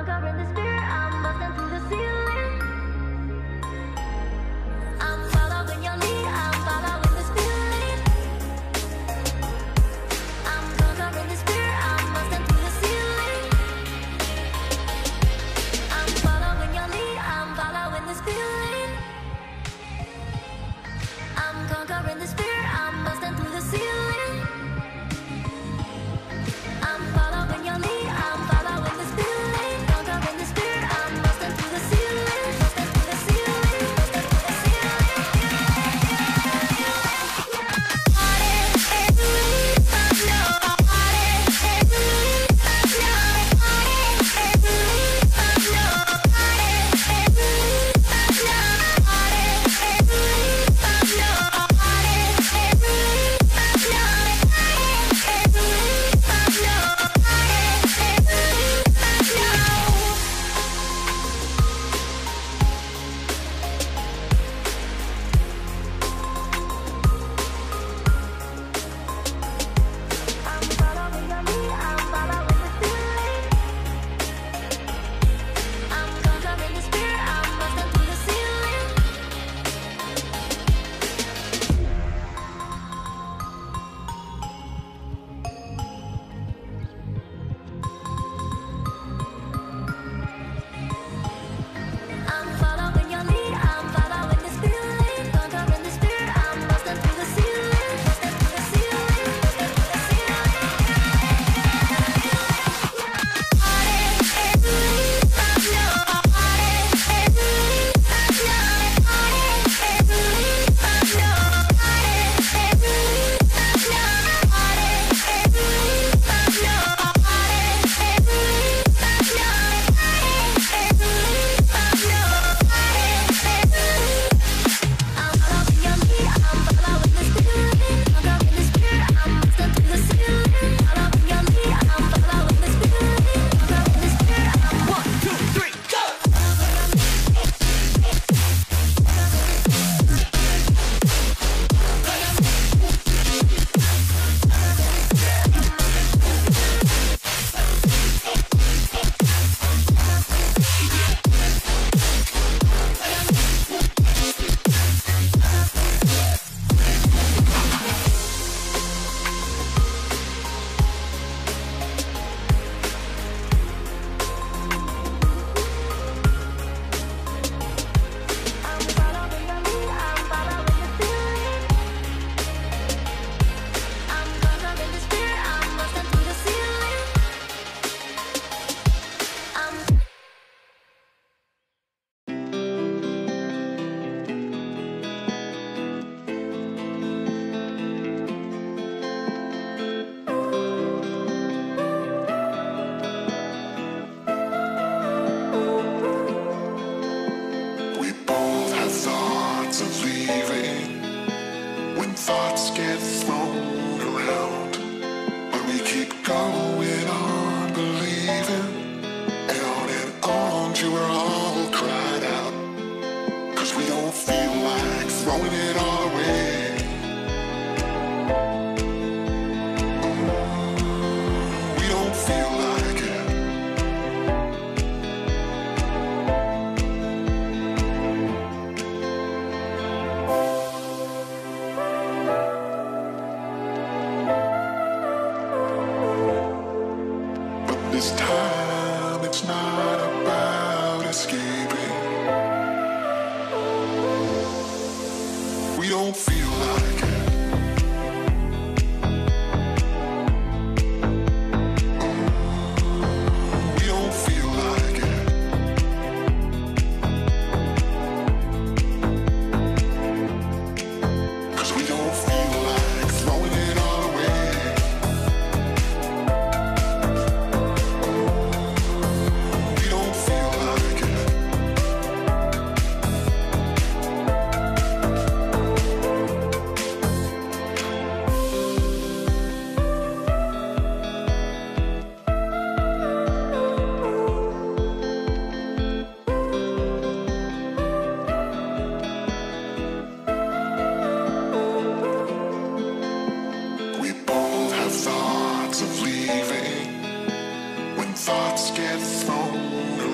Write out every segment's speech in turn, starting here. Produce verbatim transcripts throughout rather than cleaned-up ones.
thoughts of leaving, when thoughts get thrown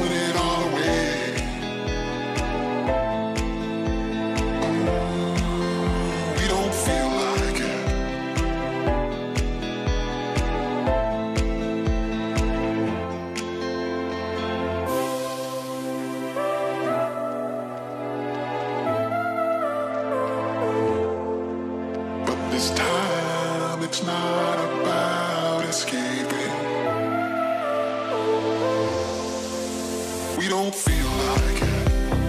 throwing it all away. We don't feel like it. But this time it's not about escaping. We don't feel like it.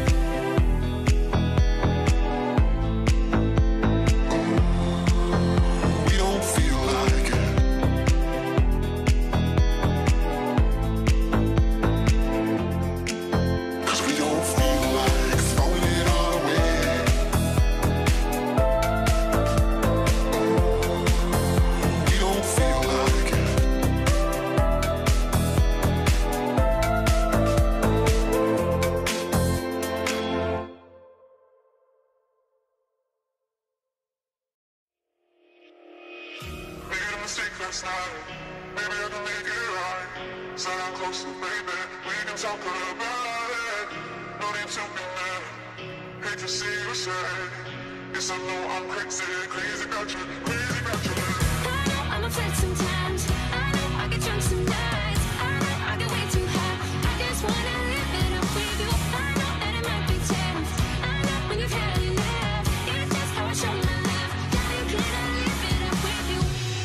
We don't feel like it. Cause we don't feel like throwing it all away. We don't feel like it. Made a mistake last night. Maybe I can make it right. Sit down closer, baby. We can talk about it. No need to be mad. Hate to see you sad. Yes, I know I'm crazy, crazy about you, crazy about you. I know I'm upset sometimes. I know I get drunk some nights. I know I get way too high. I just wanna live it up with you. I know that it might be tense. I know when you've had enough. It's just how I show my love. Darling, can I live it up with you?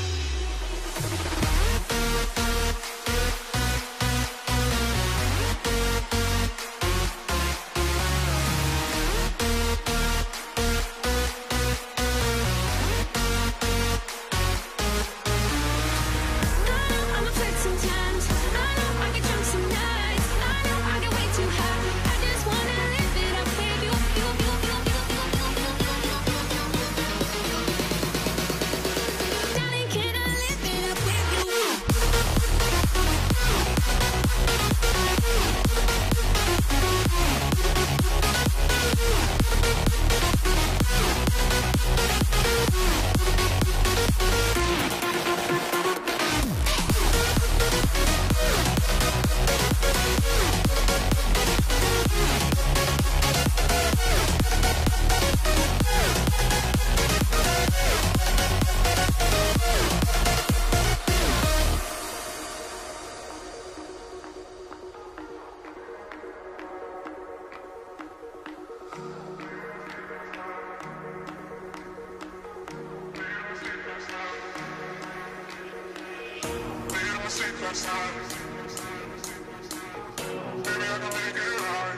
I'm upset sometimes. I know I get drunk some nights. I know I get way too high. I just wanna live it up with you. You, you, you, you, you, you, you, you, you. Darling, can I live it up with you? Made a mistake last night. Maybe I can make it right.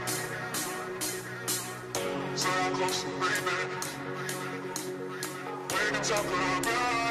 Sit down closer, baby. We can talk about it.